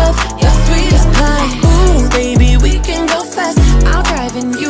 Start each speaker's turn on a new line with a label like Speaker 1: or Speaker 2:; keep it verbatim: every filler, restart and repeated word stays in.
Speaker 1: love, your sweetest pie. Ooh, baby, we can go fast. I'll drive and you